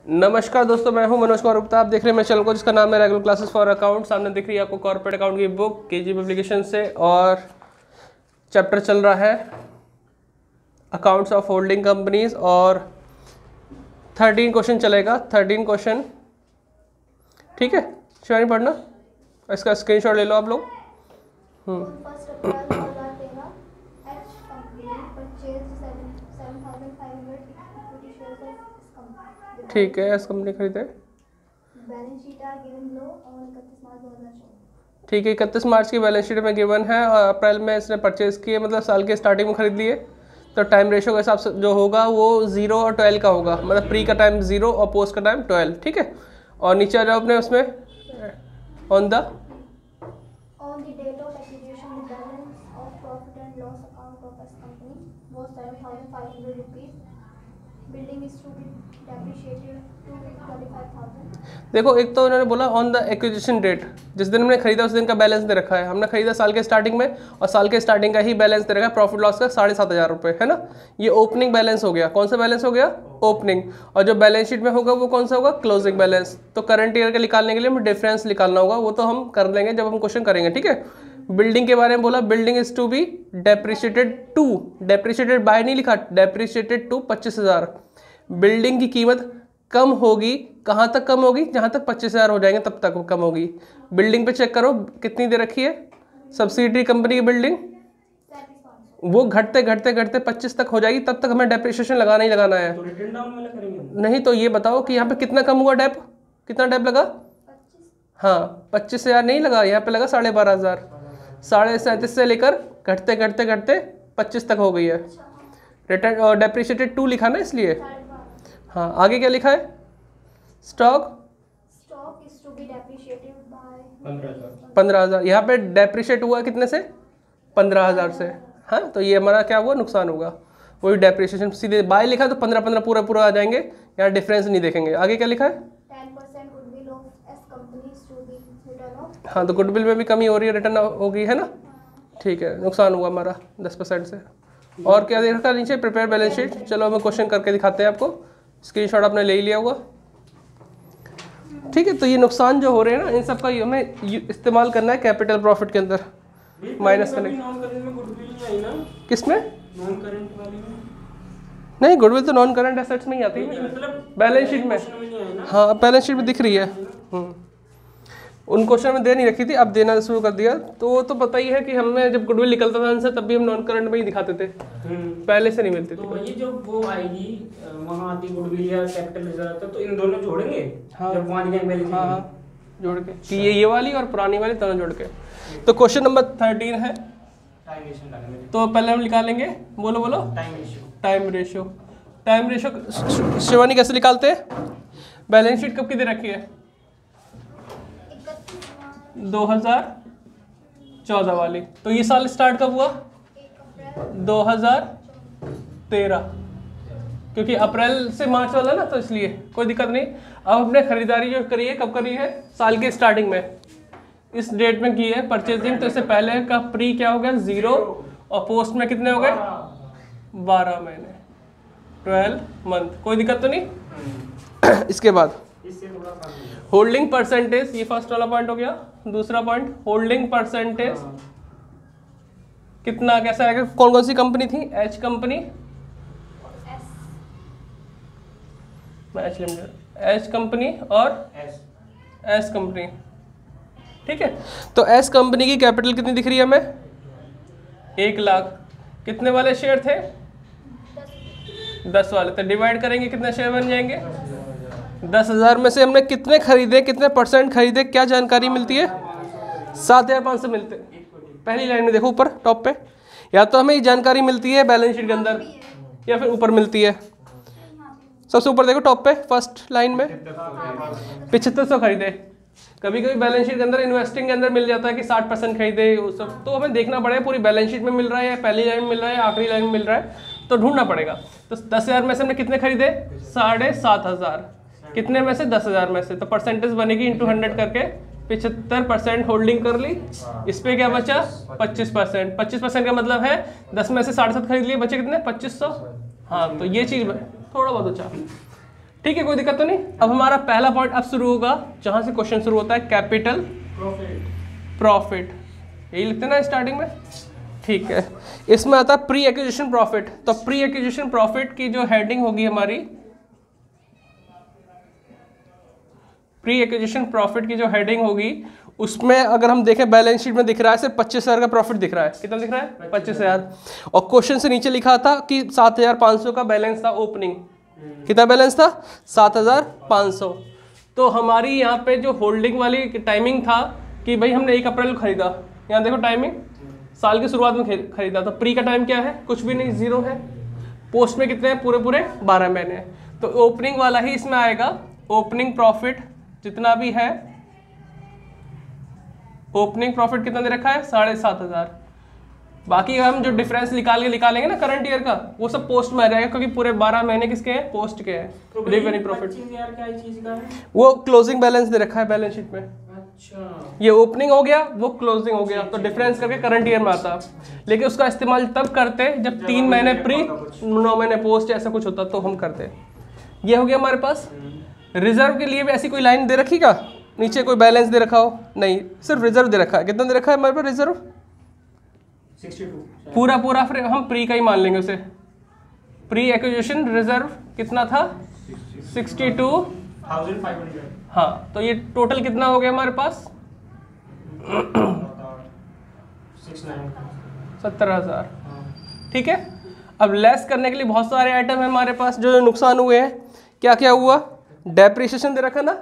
नमस्कार दोस्तों, मैं हूं मनोज कुमार गुप्ता। आप देख रहे हैं मेरे चैनल को जिसका नाम है रेगुलर क्लासेस फॉर अकाउंट। सामने दिख रही है आपको कॉर्पोरेट अकाउंट की बुक केजी पब्लिकेशन से, और चैप्टर चल रहा है अकाउंट्स ऑफ होल्डिंग कंपनीज, और 13 क्वेश्चन चलेगा। 13 क्वेश्चन, ठीक है। शिवानी पढ़ना, इसका स्क्रीनशॉट ले लो आप लोग। ठीक है, एस कंपनी खरीदे। ठीक है, 31 मार्च की बैलेंस शीट में गिवन है और अप्रैल में इसने परचेज किए, मतलब साल के स्टार्टिंग में खरीद लिए। तो टाइम रेशो के हिसाब से जो होगा वो 0 और 12 का होगा, मतलब प्री का टाइम 0 और पोस्ट का टाइम 12, ठीक है। और नीचे आ जाओ अपने उसमें ऑन द देखो, एक तो उन्होंने बोला ऑन द एक्विजिशन डेट, जिस दिन हमने खरीदा उस दिन का बैलेंस दे रखा है। हमने खरीदा साल के स्टार्टिंग में, और साल के स्टार्टिंग का ही बैलेंस दे रखा है प्रॉफिट लॉस का 7,500 रुपये, है ना। ये ओपनिंग बैलेंस हो गया। कौन सा बैलेंस हो गया? ओपनिंग। और जो बैलेंस शीट में होगा वो कौन सा होगा? Closing balance. तो करंट ईयर का निकालने के लिए हमें डिफरेंस निकालना होगा, वो तो हम कर लेंगे जब हम क्वेश्चन करेंगे, ठीक है। बिल्डिंग के बारे में बोला, building is to be depreciated to, depreciated by नहीं लिखा, डेप्रिशिएटेड टू 25,000। बिल्डिंग की कीमत कम होगी, कहाँ तक कम होगी? जहाँ तक 25,000 हो जाएंगे तब तक वो कम होगी। बिल्डिंग पे चेक करो कितनी दे रखी है, सब्सिडरी कंपनी की बिल्डिंग, वो घटते घटते घटते 25 तक हो जाएगी, तब तक हमें डेप्रिसिएशन लगाना ही लगाना है। तो रिटर्न डाउन वाला करेंगे? नहीं, तो ये बताओ कि यहाँ पे कितना कम हुआ डेप, कितना डेप लगा? 25। हाँ, 25,000 नहीं लगा, यहाँ पे लगा 12,500। 37.5 से लेकर घटते घटते घटते 25 तक हो गई है। रिटर्न और डेप्रिशिएटेड 2 लिखा ना, इसलिए। हाँ, आगे क्या लिखा है? Stock is to be depreciated by 15,000। यहाँ पे डेप्रिशिएट हुआ कितने से? 15,000 से। हाँ, तो ये हमारा क्या हुआ? नुकसान होगा। वही डेप्रिशिएशन सीधे बाय लिखा तो 15 पूरा पूरा आ जाएंगे, यहाँ डिफरेंस नहीं देखेंगे। आगे क्या लिखा है? 10% goodwill of S company is to be written off. हाँ, तो गुडविल में भी कमी हो रही है, रिटर्न होगी, है ना। ठीक है, नुकसान हुआ हमारा 10% से। और क्या दे रखा है नीचे? Prepare balance sheet. चलो हमें क्वेश्चन करके दिखाते हैं आपको। स्क्रीनशॉट आपने ले ही लिया होगा, ठीक है। तो ये नुकसान जो हो रहे हैं ना, इन सब का हमें इस्तेमाल करना है कैपिटल प्रॉफिट के अंदर, माइनस करने। किसमें? नॉन करंट वाली में नहीं, गुडविल तो नॉन करंट एसेट्स में ही आती है, मतलब बैलेंस शीट में। हाँ, बैलेंस शीट में दिख रही है। उन क्वेश्चन में दे नहीं रखी थी, अब देना शुरू कर दिया। तो वो तो पता ही है कि हमें जब गुडविल निकलता था उनसे, तब भी हम नॉन करंट में ही दिखाते थे, पहले से नहीं मिलती थी। तो ये जो वो आएगी वहाँ आती गुडविल या कैपिटल रिजर्व, तो इन दोनों जोड़ेंगे। हाँ, जब वहाँ बैलेंस। हाँ, जोड़ के कि ये वाली और पुरानी वाली दोनों जोड़ के। तो क्वेश्चन नंबर 13 है, तो पहले हम निकालेंगे, बोलो बोलो, time ratio. Time ratio Shivani कैसे निकालते हैं? बैलेंस शीट कब की दे रखी है? 2014 वाली। तो ये साल स्टार्ट कब हुआ? 2013, क्योंकि अप्रैल से मार्च वाला ना, तो इसलिए कोई दिक्कत नहीं। अब हमने खरीदारी जो करी है कब करी है? साल के स्टार्टिंग में, इस डेट में की है परचेजिंग। तो इससे पहले का प्री क्या हो गया? 0, और पोस्ट में कितने हो गए? 12 महीने, 12 मंथ। कोई दिक्कत तो नहीं। इसके बाद होल्डिंग परसेंटेज, ये फर्स्ट वाला पॉइंट हो गया। दूसरा पॉइंट, होल्डिंग परसेंटेज कितना, कैसा आएगा? कौन कौन सी कंपनी थी? एच कंपनी, एच कंपनी और एस कंपनी, ठीक है। तो एस कंपनी की कैपिटल कितनी दिख रही है हमें? 1 लाख। कितने वाले शेयर थे? 10 वाले। तो डिवाइड करेंगे, कितने शेयर बन जाएंगे? 10,000 में से हमने कितने खरीदे, कितने परसेंट खरीदे, क्या जानकारी मिलती है? 7,500 मिलते। पहली लाइन में देखो ऊपर टॉप पे, या तो हमें ये जानकारी मिलती है बैलेंस शीट के अंदर, या फिर ऊपर मिलती है। सबसे ऊपर देखो टॉप पे फर्स्ट लाइन में 7500 खरीदे। कभी कभी बैलेंस शीट के अंदर इन्वेस्टिंग के अंदर मिल जाता है कि 60% खरीदे, वो सब तो हमें देखना पड़ेगा पूरी बैलेंस शीट में मिल रहा है, या पहली लाइन में मिल रहा है, आखिरी लाइन में मिल रहा है, तो ढूंढना पड़ेगा। तो 10,000 में से हमने कितने खरीदे? 7,500। कितने में से? 10,000 में से। तो परसेंटेज बनेगी इंटू 100 करके 75% होल्डिंग कर ली। इस पे क्या बचा? 25%। 25% का मतलब है 10 में से 7.5 खरीद लिए, बचे कितने? 2500। हाँ, तो ये चीज थोड़ा बहुत बचा। ठीक है, कोई दिक्कत तो नहीं। अब हमारा पहला पॉइंट अब शुरू होगा जहां से क्वेश्चन शुरू होता है, कैपिटल प्रॉफिट। यही लिखते हैं ना स्टार्टिंग में, ठीक है। इसमें आता है प्री एक्विजिशन प्रॉफिट। तो प्री एक्विजिशन प्रॉफिट की जो हेडिंग होगी हमारी, प्री एक्विजिशन प्रॉफिट की जो हेडिंग होगी उसमें अगर हम देखें बैलेंस शीट में दिख रहा है सिर्फ 25,000 का प्रॉफिट दिख रहा है। कितना दिख रहा है? 25,000। और क्वेश्चन से नीचे लिखा था कि 7,500 का बैलेंस था ओपनिंग। कितना बैलेंस था? 7,500। तो हमारी यहाँ पे जो होल्डिंग वाली टाइमिंग था कि भाई हमने 1 अप्रैल को खरीदा, यहाँ देखो टाइमिंग साल की शुरुआत में खरीदा, तो प्री का टाइम क्या है? कुछ भी नहीं, 0 है। पोस्ट में कितने हैं? पूरे 12 महीने। तो ओपनिंग वाला ही इसमें आएगा। ओपनिंग प्रॉफिट जितना भी है, ओपनिंग प्रॉफिट कितना दे रखा है? 7,500। बाकी हम जो डिफरेंस निकालेंगे ना करंट ईयर का, वो सब पोस्ट में आ जाएगा क्योंकि पूरे 12 महीने किसके हैं? पोस्ट के हैं। तो रेवेन्यू प्रॉफिट 25,000 क्या चीज का है? वो क्लोजिंग बैलेंस दे रखा है बैलेंस शीट में। अच्छा, ये ओपनिंग हो गया, वो क्लोजिंग हो गया, तो डिफरेंस करके करंट ईयर में आता। लेकिन उसका इस्तेमाल तब करते जब 3 महीने प्री 9 महीने पोस्ट ऐसा कुछ होता तो हम करते। ये हो गया हमारे पास। रिजर्व के लिए भी ऐसी कोई लाइन दे रखी का? नीचे कोई बैलेंस दे रखा हो? नहीं, सिर्फ रिजर्व दे रखा है। कितना दे रखा है हमारे पास रिजर्व? 62। पूरा फिर हम प्री का ही मान लेंगे उसे। प्री एक्विजिशन रिजर्व कितना था? 62,500। हाँ, तो ये टोटल कितना हो गया हमारे पास? 70,000। ठीक है। अब लेस करने के लिए बहुत सारे आइटम है हमारे पास जो नुकसान हुए हैं। क्या क्या हुआ? डेप्रिसिएशन दे रखा ना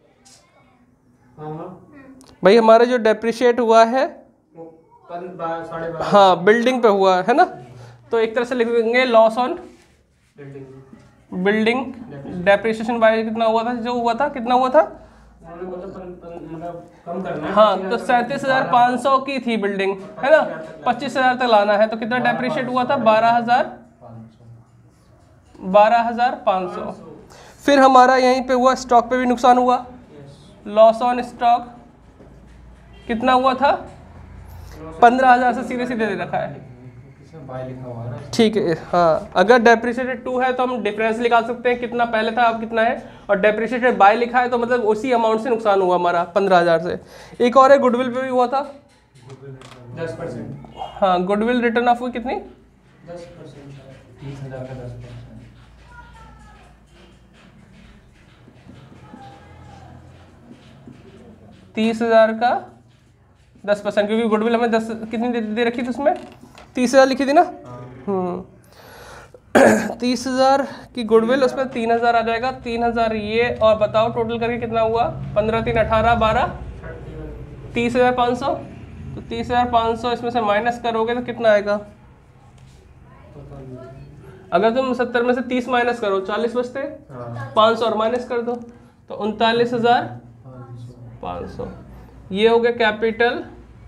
भाई, हमारा जो डेप्रिशिएट हुआ है, 12.5 हाँ, बिल्डिंग पे हुआ है ना, तो एक तरह से लिख देंगे loss on building. Depreciation by कितना हुआ था? जो हुआ था कितना हुआ था? मतलब कम करना है। हाँ, तो 37,500 की थी बिल्डिंग, है ना, 25,000 तक लाना है, तो कितना डेप्रिशिएट हुआ था? 12,500। फिर हमारा यहीं पे हुआ, स्टॉक पे भी नुकसान हुआ। लॉस ऑन स्टॉक कितना हुआ था? 15,000 से सीधे सीधे दे रखा है। ठीक है, हाँ, अगर डेप्रिसिएटेड 2 है तो हम डिफरेंस निकाल सकते हैं कितना पहले था अब कितना है, और डेप्रिसिएटेड बाय लिखा है तो मतलब उसी अमाउंट से नुकसान हुआ हमारा 15,000 से। एक और है, गुडविल पे भी हुआ था 10%। हाँ, गुडविल रिटर्न ऑफ हुई कितनी? 10%। 30,000 का 10%। 30,000 का 10%, क्योंकि गुडविल हमें 10 कितनी दे रखी थी उसमें? 30,000 लिखी थी ना। 30,000 की गुडविल, उसमें 3,000 आ जाएगा। 3,000 ये, और बताओ टोटल करके कितना हुआ? 15 3 18 12 30,500। तो 30,500 इसमें से माइनस करोगे तो कितना आएगा? अगर तुम 70 में से 30 माइनस करो 40 बचते, 500 और माइनस कर दो तो 39,500। ये हो गया कैपिटल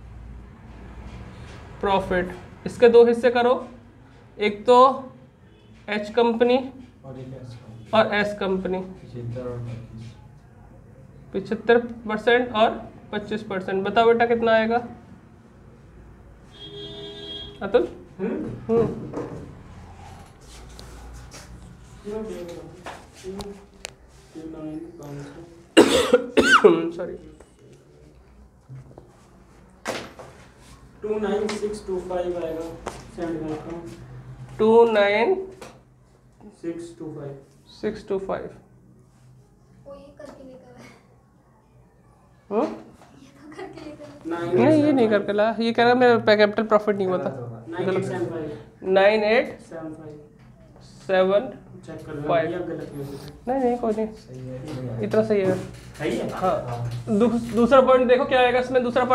प्रॉफिट। इसके 2 हिस्से करो, एक तो एच कंपनी और एस कंपनी। 75% और 25%। बताओ बेटा कितना आएगा अतुल? सॉरी, 29,625 आएगा। 29,625। नहीं, ये नहीं करके ला, ये कह रहा मेरा कैपिटल प्रॉफिट नहीं हुआ था। 9875। नहीं कोई नहीं, इतना सही है। हाँ, दूसरा पॉइंट देखो क्या आएगा इसमें। दूसरा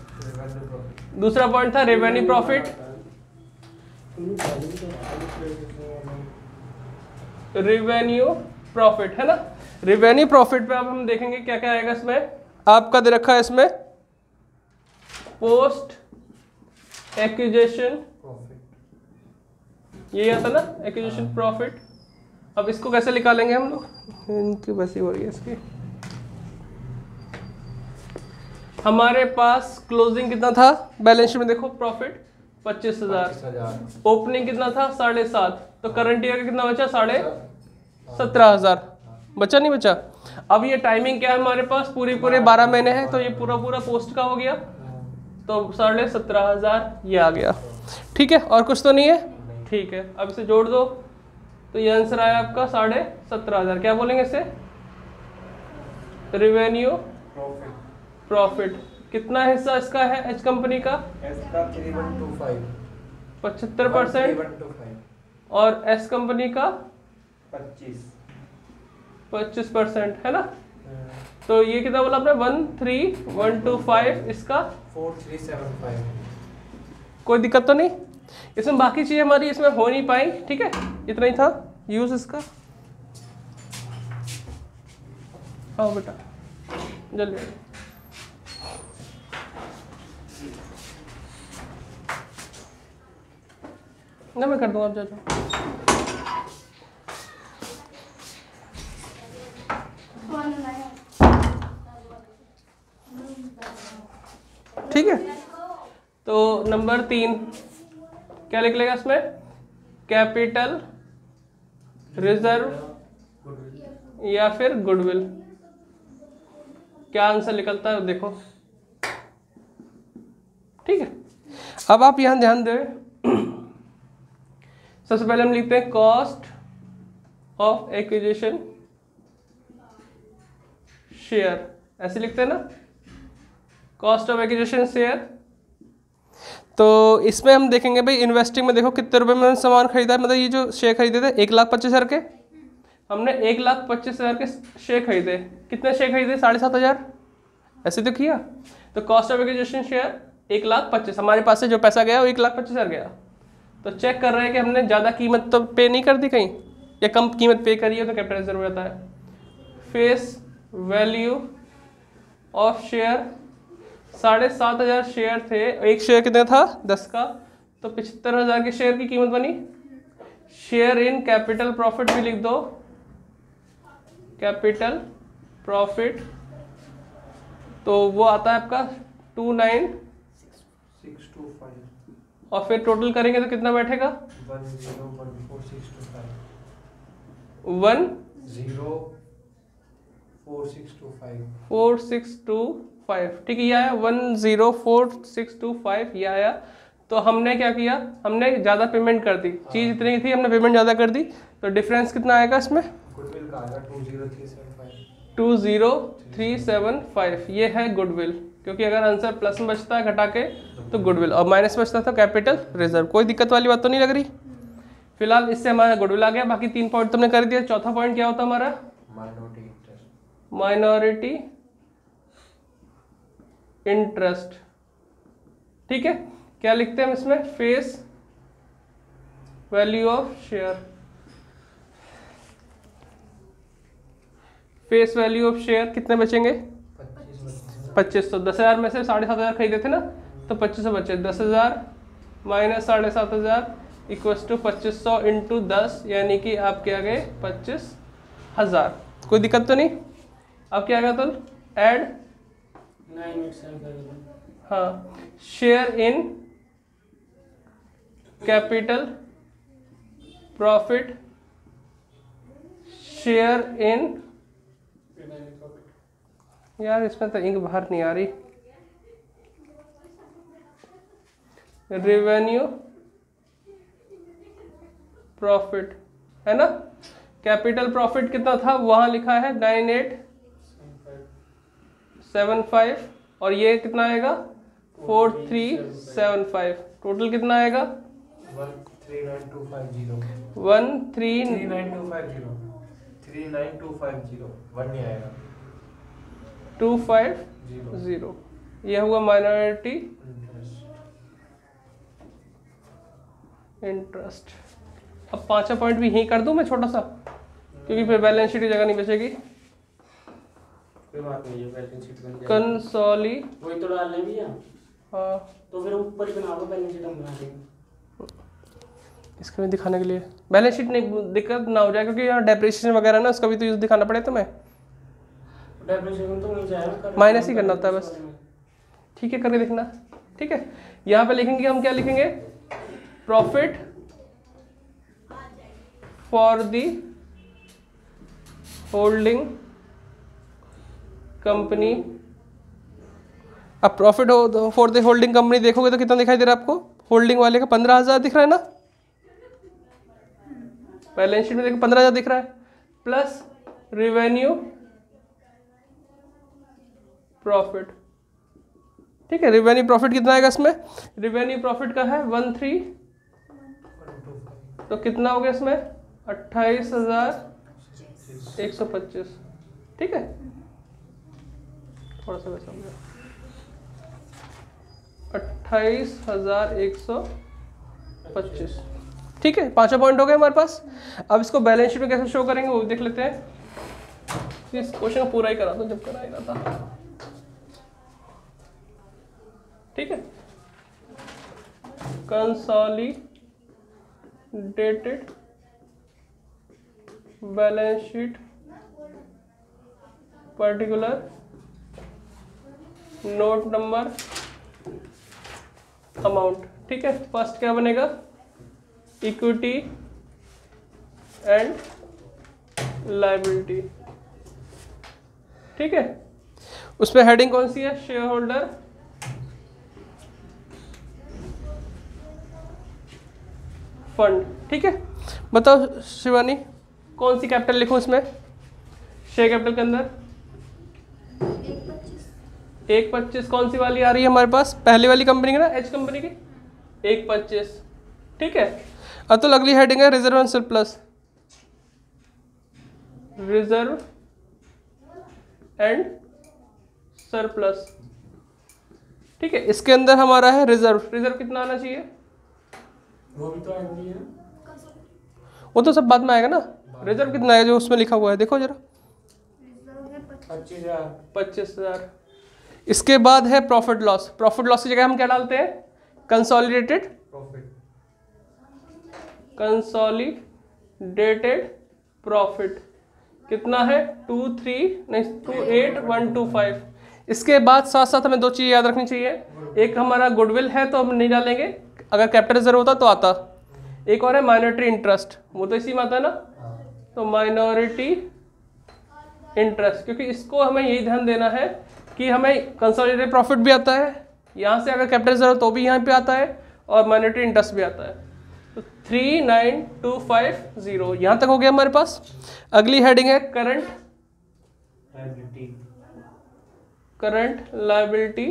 पॉइंट था रेवेन्यू प्रॉफिट। रेवेन्यू प्रॉफिट है ना। रेवेन्यू प्रॉफिट पे अब हम देखेंगे क्या क्या आएगा इसमें। आपका दे रखा है इसमें पोस्ट एक्विजिशन, ये आता ना एक्विजिशन प्रॉफिट। अब इसको कैसे निकालेंगे हम लोग? इनकी बस ही हो रही है इसकी। हमारे पास क्लोजिंग कितना था बैलेंस शीट में? देखो प्रॉफिट 25,000, ओपनिंग कितना था? 7.5, तो करंट ईयर का कितना बचा? 17,500। बचा नहीं बचा? अब ये टाइमिंग क्या है हमारे पास, पूरे 12 महीने है, तो ये पूरा पोस्ट का हो गया, तो 17,500 ये आ गया। ठीक है, और कुछ तो नहीं है? ठीक है, अब इसे जोड़ दो, तो ये आंसर आया आपका 17,500। क्या बोलेंगे इसे? Revenue profit. कितना हिस्सा इसका है एच कंपनी का? 3125 75%, और एस कंपनी का 25% है ना। तो ये कितना बोला आपने? 13,125, इसका 4375। कोई दिक्कत तो नहीं इसमें? बाकी चीज़ें हमारी इसमें हो नहीं पाई। ठीक है, इतना ही था यूज इसका। हाँ बेटा जल्दी ना, मैं कर दूंगा, आप जा जाओ। ठीक है, तो नंबर 3 क्या लिख लेगा इसमें? कैपिटल रिजर्व या फिर गुडविल। क्या आंसर निकलता है देखो। ठीक है, अब आप यहां ध्यान दें, सबसे पहले हम लिखते हैं कॉस्ट ऑफ एक्विजिशन शेयर, ऐसे लिखते हैं ना, कॉस्ट ऑफ एक्विजिशन शेयर। तो इसमें हम देखेंगे भाई इन्वेस्टिंग में, देखो कितने रुपए में सामान खरीदा है, मतलब ये जो शेयर खरीदे थे 1,25,000 के, हमने 1,25,000 के शेयर खरीदे। कितने शेयर खरीदे? 7,500, ऐसे तो किया। तो कॉस्ट ऑफ एक्विजिशन शेयर 1,25,000, हमारे पास से जो पैसा गया वो 1,25,000 गया। तो चेक कर रहे हैं कि हमने ज़्यादा कीमत तो पे नहीं कर दी कहीं, या कम कीमत पे करी है, तो कैपिटल रिजर्व हो जाता है। Face value of share 7,500 share थे, एक शेयर कितने था? 10 का, तो 75,000 के शेयर की कीमत बनी। शेयर इन कैपिटल प्रॉफिट भी लिख दो, कैपिटल प्रॉफिट, तो वो आता है आपका 29,625, और फिर टोटल करेंगे तो कितना बैठेगा? 104625। ठीक है, ये आया 104625, ये आया। तो हमने क्या किया? हमने ज़्यादा पेमेंट कर दी, चीज़ इतनी थी, हमने पेमेंट ज़्यादा कर दी, तो डिफरेंस कितना आएगा इसमें? गुडविल का आएगा 20375, ये है गुडविल, क्योंकि अगर आंसर प्लस में बचता है घटा के तो गुडविल, और माइनस बचता था कैपिटल रिजर्व। कोई दिक्कत वाली बात तो नहीं लग रही? फिलहाल इससे हमारा गुडविल आ गया, बाकी 3 पॉइंट तुमने कर दिया। चौथा पॉइंट क्या होता हमारा? Minority interest. ठीक है, क्या लिखते हैं हम इसमें? Face value of share, face value of share कितने बचेंगे? 2500। 10,000 में से 7,500 खरीदे थे ना, तो 2500 बचे। 10,000 माइनस 7,500 इक्वल्स टू 2500 इंटू 10, यानी कि आपके आ गए 25,000। कोई दिक्कत तो नहीं? अब क्या आएगा? तो ऐड 987, हाँ, share in capital profit, share in, यार इसमें तो इंक बाहर नहीं आ रही, रेवेन्यू प्रॉफिट, है ना। कैपिटल प्रॉफिट कितना था? वहां लिखा है 9875, और ये कितना आएगा? 4375। टोटल कितना आएगा? 250। ये हुआ माइनॉरिटी इंटरेस्ट। अब 5वां पॉइंट भी यहीं कर दूं मैं छोटा सा, क्योंकि फिर बैलेंस शीट की जगह नहीं बचेगी। कोई बात नहीं है, बैलेंस शीट बन जाएगी। कंसोली, वही तो डालने भी है। हाँ, तो फिर ऊपर ही बना दो, बैलेंस शीट हम बना देंगे। इसको भी दिखाने के लिए बैलेंस शीट नहीं, दिक्कत ना हो जाए, क्योंकि यहाँ डेप्रिसिएशन वगैरह ना, उसका भी तो यूज दिखाना पड़े तुम्हें। डेप्रिसिएशन तो वहीं जाएगा, माइनस ही करना होता है बस। ठीक है, करके देखना। ठीक है, यहाँ पे लिखेंगे हम, क्या लिखेंगे? Profit for the holding company. अब प्रॉफिट हो फॉर द होल्डिंग कंपनी देखोगे तो कितना दिखाई दे रहा है आपको? होल्डिंग वाले का 15,000 दिख रहा है ना, बैलेंस शीट में देखो 15,000 दिख रहा है, प्लस रिवेन्यू प्रॉफिट। ठीक है, रिवेन्यू प्रॉफिट कितना आएगा इसमें? रिवेन्यू प्रॉफिट का है 13, तो कितना हो गया इसमें? 28,125। ठीक है, थोड़ा सा वैसा हो गया, 28,125। ठीक है, 5 पॉइंट हो गए हमारे पास। अब इसको बैलेंस शीट में कैसे शो करेंगे वो देख लेते हैं। इस क्वेश्चन को पूरा ही करा दो जब कराएगा था। ठीक है, consolidated balance sheet particular note number amount. ठीक है, फर्स्ट क्या बनेगा? Equity and liability. ठीक है, उसमें हेडिंग कौन सी है? Share holder fund. ठीक है, बताओ शिवानी कौन सी कैपिटल लिखूं इसमें? शेयर कैपिटल के अंदर 1.25 कौन सी वाली आ रही है हमारे पास? पहली वाली कंपनी की ना, एच कंपनी की 1.25। ठीक है, अब तो अगली हेडिंग है reserve and surplus. Reserve and surplus. ठीक है, इसके अंदर हमारा है रिजर्व। रिजर्व कितना आना चाहिए? वो भी तो आएंगी है, वो तो सब बाद में आएगा ना। रिजर्व कितना है जो उसमें लिखा हुआ है, देखो जरा। 25,000। इसके बाद है प्रॉफिट लॉस। प्रॉफिट लॉस की जगह हम क्या डालते हैं? Consolidated profit. कितना है? 28,125। इसके बाद साथ साथ हमें 2 चीज़ याद रखनी चाहिए। एक हमारा गुडविल है तो हम नहीं डालेंगे, अगर कैपिटल रिजर्व होता तो आता। एक और है माइनॉरिटी इंटरेस्ट, वो तो इसी में आता है ना, तो माइनॉरिटी इंटरेस्ट, क्योंकि इसको हमें यही ध्यान देना है कि हमें कंसोलिडेटेड प्रॉफिट भी आता है, यहाँ से अगर कैपिटल रिजर्व तो भी यहाँ पे आता है, और माइनॉरिटी इंटरेस्ट भी आता है। तो 39,250 यहाँ तक हो गया हमारे पास। अगली हेडिंग है करंट लायबिलिटी।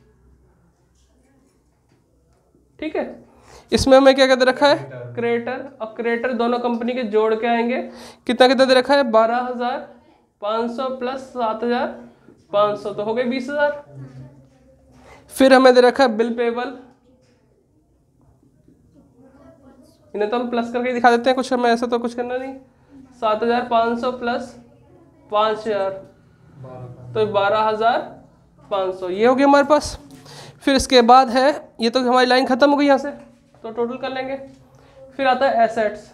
ठीक है, इसमें हमें क्या क्या दे रखा है? क्रेडिटर और क्रेडिटर दोनों कंपनी के जोड़ के आएंगे। कितना कितना दे रखा है? 12,500 प्लस 7,500, तो हो गए 20,000। फिर हमें दे रखा है बिल पेबल, इन्हें तो हम प्लस करके दिखा देते हैं, कुछ हमें ऐसा तो कुछ करना नहीं। 7,500 प्लस 5,000, तो 12,500 ये हो गया हमारे पास। फिर इसके बाद है, ये तो हमारी लाइन खत्म हो गई यहाँ से, तो टोटल कर लेंगे। फिर आता है एसेट्स।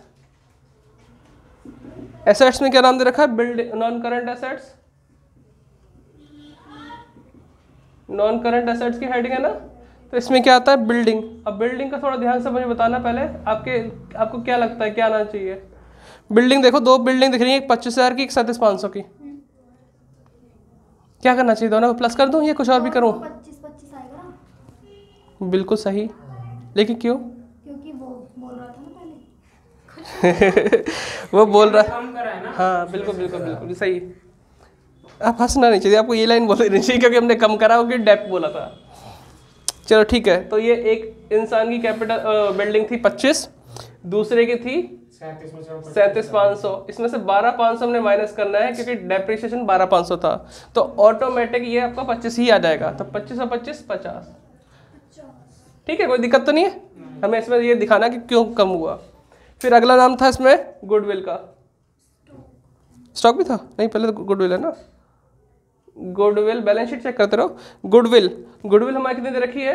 एसेट्स में क्या नाम दे रखा है? Building non current assets. Non current assets की हेडिंग है ना, तो इसमें क्या आता है? बिल्डिंग। अब बिल्डिंग का थोड़ा ध्यान से मुझे बताना पहले, आपको क्या लगता है क्या आना चाहिए? बिल्डिंग देखो, 2 बिल्डिंग दिख रही है, एक 25,000 की, एक 37,500 की। क्या करना चाहिए? दोनों को प्लस कर दूं या कुछ और भी करूं? 25 आएगा ना? बिल्कुल सही, लेकिन क्यों? क्योंकि वो बोल रहा था ना पहले। वो बोल रहा है, कम करा है ना। हाँ बिल्कुल बिल्कुल बिल्कुल सही। आप हंसना नहीं चाहिए, आपको ये लाइन बोल देनी चाहिए, क्योंकि हमने कम करा, क्योंकि डेप बोला था। चलो ठीक है, तो ये एक इंसान की कैपिटल बिल्डिंग थी 25, दूसरे की थी 37,500। इसमें से 12,500 हमने माइनस करना है, क्योंकि डेप्रिसिएशन 12,500 था, तो ऑटोमेटिक ये आपका 25 ही आ जाएगा। तो 25 और 25 50। ठीक है, कोई दिक्कत तो नहीं है? हमें इसमें ये दिखाना कि क्यों कम हुआ। फिर अगला नाम था इसमें गुडविल का। स्टॉक भी था? नहीं, पहले तो गुडविल है ना। गुडविल बैलेंस शीट चेक करते रहो। गुडविल हमारी कितनी दे रखी है?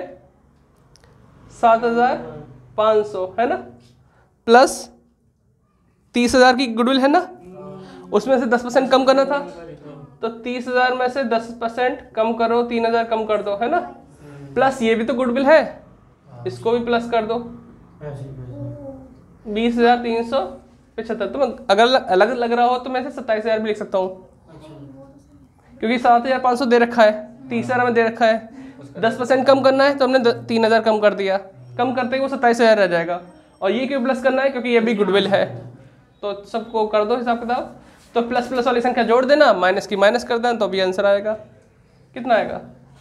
7,500 है ना, प्लस 30,000 की गुडविल है ना, उसमें से 10% कम करना था, तो 30,000 में से 10% कम करो, 3,000 कम कर दो, है ना, प्लस ये भी तो गुडविल है, इसको भी प्लस कर दो, 20,350। 75। तो अगर अलग लग रहा हो तो मैं इसे 27,000 भी लिख सकता हूँ, क्योंकि 7,500 दे रखा है, 30,000 में दे रखा है। 10% कम करना है तो हमने 3,000 कम कर दिया, कम करते ही वो 27,000 रह जाएगा। और ये क्यों प्लस करना है, क्योंकि ये भी गुडविल है। तो सबको कर दो हिसाब किताब, तो प्लस प्लस वाली संख्या जोड़ देना, माइनस की माइनस कर देना, तो भी आंसर आएगा। कितना आएगा?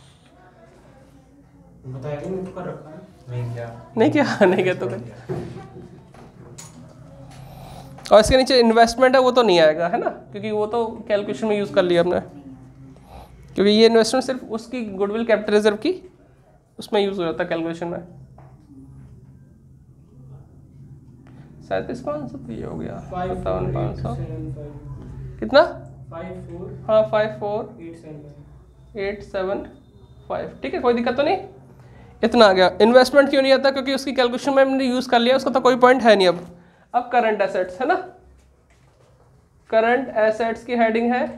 बताया नहीं तो कर रखा है। नहीं क्या नहीं क्या तो क्या। और इसके नीचे इन्वेस्टमेंट है वो तो नहीं आएगा, है ना, क्योंकि वो तो कैलकुलेशन में यूज़ कर लिया हमने, क्योंकि ये इन्वेस्टमेंट सिर्फ उसकी गुडविल कैपिटल रिजर्व की उसमें यूज़ हो जाता है कैलकुलेशन में। 37,500 तो ये हो गया, 57,500 कितना? 54 हाँ 54 875। 875, ठीक है, कोई दिक्कत तो नहीं। इतना आ गया। इन्वेस्टमेंट क्यों नहीं आता, क्योंकि उसकी कैलकुलेशन में हमने यूज़ कर लिया, उसका तो कोई पॉइंट है नहीं। अब करंट एसेट्स है ना, करंट एसेट्स की हेडिंग है,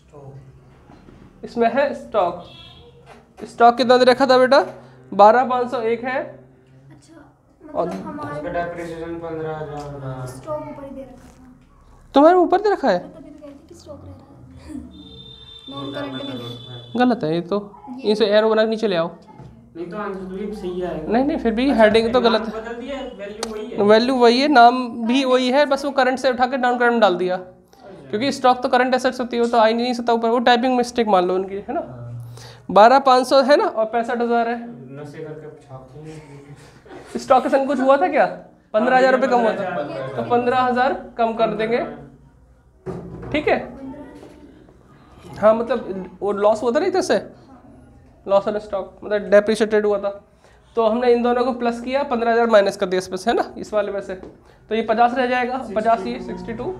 इसमें है स्टॉक। स्टॉक कितना दे रखा था बेटा? 12,501 है। अच्छा और मतलब हमारे उसका डेप्रिसिएशन 15,000 स्टॉक ऊपर ही दे रखा था, तुम्हारे ऊपर दे रखा है, तभी तो कहती कि स्टॉक रह रहा है। नॉन करंट में दे। गलत है ये तो, इसे एरो बना के नीचे ले आओ। नहीं तो आंसर तो भी सही आएगा। नहीं फिर भी हेडिंग तो गलत है, बदल दिया, वैल्यू वही है। वैल्यू वही है, नाम भी वही है, बस वो करंट से उठा के नॉन करंट डाल दिया, क्योंकि स्टॉक तो करंट एसेट्स होती है, वो तो आ ही नहीं सकता ऊपर, वो टाइपिंग मिस्टेक मान लो उनकी, है ना। 12,500 है ना, और 65,000 है। नशे करके छापते हैं। स्टॉक के संग कुछ हुआ था क्या? 15,000 रुपये कम हुआ था, तो 15,000 कम कर देंगे, ठीक है। हाँ मतलब वो लॉस हुआ था नहीं, जैसे लॉस ऑन स्टॉक मतलब डेप्रिशिएटेड हुआ था, तो हमने इन दोनों को प्लस किया, 15,000 माइनस कर दिया इसमें से, है ना, इस वाले में से, तो ये 50 रह जाएगा। 50 ये 62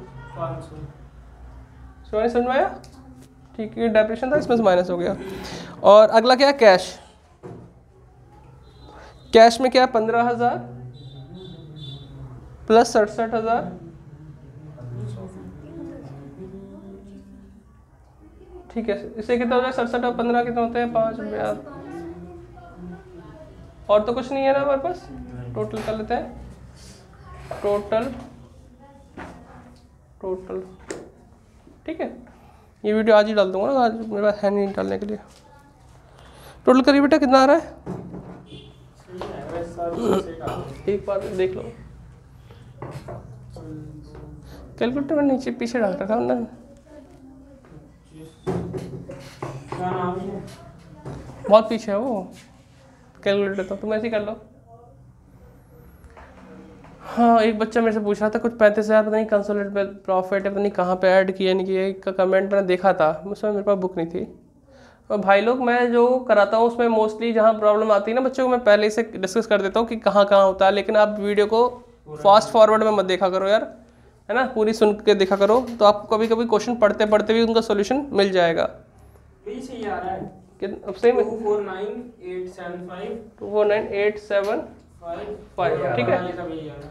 समझ में आया, ठीक है। डेप्रिशिएशन था, इसमें से माइनस हो गया। और अगला क्या है? कैश। कैश में क्या है? 15,000 प्लस 67,000, ठीक है। इससे कितना हो जाए? 67 और 15 कितने होते हैं? 5 रुपया। और तो कुछ नहीं है ना हमारे पास, टोटल कर लेते हैं, टोटल ठीक है। ये वीडियो आज ही डाल दूंगा ना, आज मेरे पास है नहीं डालने के लिए। टोटल करिए बेटा, कितना आ रहा है? एक बार देख लो, कैलकुलेटर में नीचे पीछे डाल रखा हमने। क्या नाम है? बहुत पीछे है वो कैलकुलेटर, तो तुम ऐसे ही कर लो। हाँ, एक बच्चा मेरे से पूछ रहा था कुछ 35,000 पता नहीं कंसोलिडेटेड प्रॉफिट है, पता नहीं कहाँ पे ऐड किया नहीं किया, का कमेंट मैंने देखा था, उसमें मेरे पास बुक नहीं थी। और भाई लोग, मैं जो कराता हूँ उसमें मोस्टली जहाँ प्रॉब्लम आती है ना बच्चों को, मैं पहले से डिस्कस कर देता हूँ कि कहाँ कहाँ होता है, लेकिन आप वीडियो को फास्ट फॉरवर्ड में मत देखा करो यार, है ना, पूरी सुन के देखा करो, तो आपको कभी कभी क्वेश्चन पढ़ते पढ़ते भी उनका सोल्यूशन मिल जाएगा। यही सही आ रहा है। अब सही में 249,875 249,875, ठीक है, ये सब यही आ रहा है।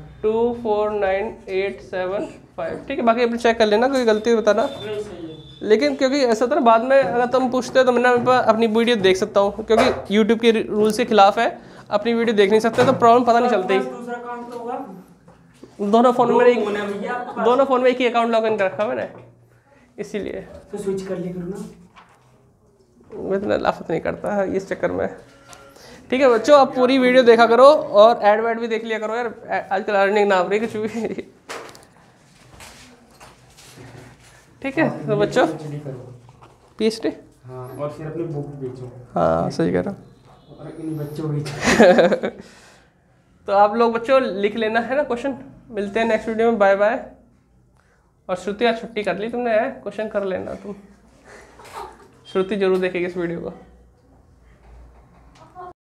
249,875, ठीक है। बाकी अपने चेक कर लेना, कोई गलती बताना। नहीं सही है। लेकिन क्योंकि ऐसा होता है ना, बाद में अगर तुम पूछते हो तो मैं अपनी वीडियो देख सकता हूँ, क्योंकि यूट्यूब के रूल्स के खिलाफ है, अपनी वीडियो देख नहीं सकते, तो प्रॉब्लम पता नहीं चलती। दूसरा अकाउंट तो होगा, दोनों फोन में भैया दोनों फोन में एक ही अकाउंट लॉग इन कर रखा मैंने, इसीलिए तो स्विच कर लिया करो ना। मैं इतना लाफत नहीं करता है इस चक्कर में। ठीक है बच्चों, आप पूरी वीडियो देखा करो और एड वैड भी देख लिया करो यार, आजकल अर्निंग नाम रही कुछ भी। ठीक है तो बच्चों, PhD, हाँ, और फिर अपनी बुक बेचो। हाँ सही कह रहा हूँ। और इन बच्चों की तो आप लोग बच्चों लिख लेना है ना क्वेश्चन। मिलते हैं नेक्स्ट वीडियो में, बाय बाय। और श्रुति आज छुट्टी कर ली तुमने, क्वेश्चन कर लेना तुम, श्रुति जरूर देखेगी इस वीडियो को।